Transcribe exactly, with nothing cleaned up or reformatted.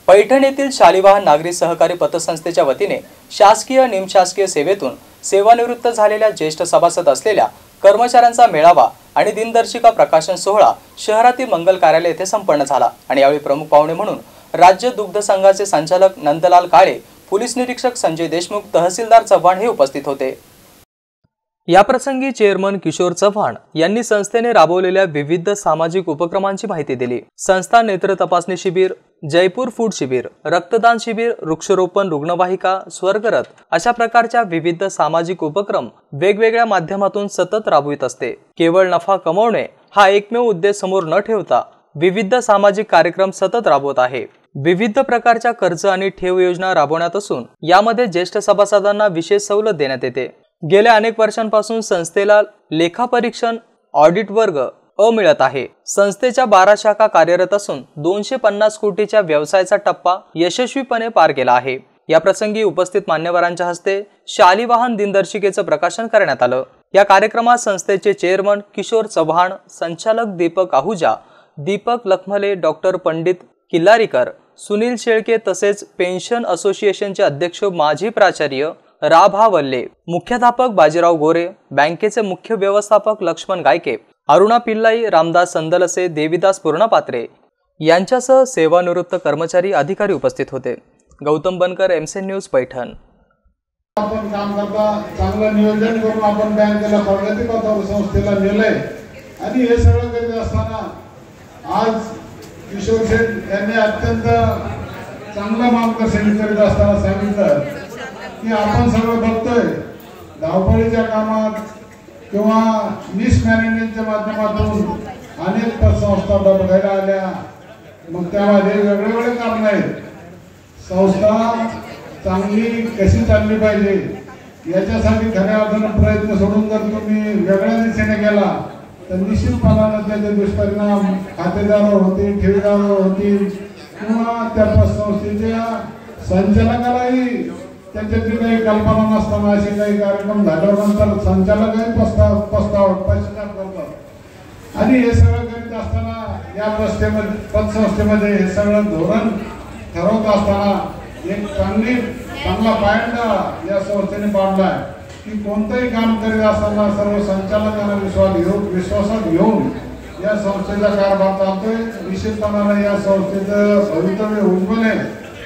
पैठण येथील शालिवाहन नागरी सहकारी पतसंस्थेच्या वतीने शासकीय निमशासकीय सेवेतून सेवानिवृत्त झालेल्या ज्येष्ठ सभासद असलेल्या कर्मचाऱ्यांचा मेळावा आणि दिनदर्शिका प्रकाशन सोहळा शहरातील मंगल कार्यालय येथे संपन्न झाला आणि यावेळी प्रमुख पाहुणे म्हणून राज्य दुग्ध संघाचे संचालक नंदलाल काळे, पोलीस निरीक्षक संजय देशमुख, तहसीलदार चव्हाण हे उपस्थित होते। या प्रसंगी चेअरमन किशोर चव्हाण यांनी संस्थेने राबवलेल्या विविध सामाजिक उपक्रमांची माहिती दिली। संस्था नेत्र तपासणी शिबिर, जयपूर फूड शिबिर, रक्तदान शिबिर, वृक्षारोपण, रुग्णवाहिका, स्वर्गरथ अशा प्रकारच्या विविध सामाजिक उपक्रम वेगवेगळ्या माध्यमातून सतत राबवित असते। केवळ नफा कमवणे हा एकमेव उद्देश समोर न ठेवता विविध सामाजिक कार्यक्रम सतत राबवत आहे। विविध प्रकारच्या कर्ज आणि ठेव योजना राबवण्यात असून यामध्ये ज्येष्ठ सभासदांना विशेष सवलत देण्यात येते। गेल्या अनेक वर्षांपासून संस्थेला लेखापरीक्षण ऑडिट वर्ग अ मिळत आहे। संस्थेच्या बारा शाखा कार्यरत असून दोनशे पन्नास कोटीच्या व्यवसायाचा टप्पा यशस्वीपणे पार केला आहे। या प्रसंगी उपस्थित मान्यवरांच्या हस्ते शालिवाहन दिनदर्शिकेचं प्रकाशन करण्यात आलं। या कार्यक्रमात संस्थेचे चेअरमन किशोर चव्हाण, संचालक दीपक आहुजा, दीपक लखमले, डॉक्टर पंडित किल्लारीकर, सुनील शेळके तसेच पेन्शन असोसिएशनचे अध्यक्ष माजी प्राचार्य राभा वल्ले, मुख्याध्यापक बाजीराव गोरे, बँकेचे मुख्य व्यवस्थापक लक्ष्मण गायके, अरुणा पिल्लाई, रामदास संदलसे, देवीदास पूर्णपात्रे यांच्यासह सेवानिवृत्त कर्मचारी अधिकारी उपस्थित होते। गौतम बनकर, एमसेन न्यूज, पैठण। आपण काम करता चांगलं नियोजन करून आपण बँकेला प्रगती पथावर संस्थेला नेलंय आणि हे सगळं करीत असताना आज किशोर शेठ यांनी अत्यंत चांगलं मार्गदर्शन करीत असताना सांगितलं की आपण सगळं बघतोय धावपळीच्या कामात किंवा मिसमॅनेजमेंटच्या माध्यमातून अनेक पतसंस्था बघायला आल्या, मग त्यामध्ये वेगवेगळे कारण आहेत। संस्था चांगली कशी चालली पाहिजे याच्यासाठी खऱ्या अर्थानं प्रयत्न सोडून जर तुम्ही वेगळ्या दिशेने गेला तर निश्चितपणाने त्याचे दुष्परिणाम खातेदारावर होतील, ठेवीदारावर होतील किंवा त्या पतसंस्थेच्या संचालकालाही त्याच्याची काही कल्पना नसताना असे काही कार्यक्रम झाल्यानंतर संचालकही पस्ताव पस्ताव पश्चाताप करतात आणि हे सगळं करीत असताना या रस्त्यामध्ये पतसंस्थेमध्ये हे सगळं धोरण ठरवत असताना एक चांगली चांगला पायंडा या संस्थेने बांधलाय की कोणतंही काम करीत असताना सर्व संचालकांना विश्वास घेऊन विश्वासात घेऊन या संस्थेचा कारभार चालतोय। निश्चितपणाने या संस्थेचं भवितव्य उज्ज्वल आहे।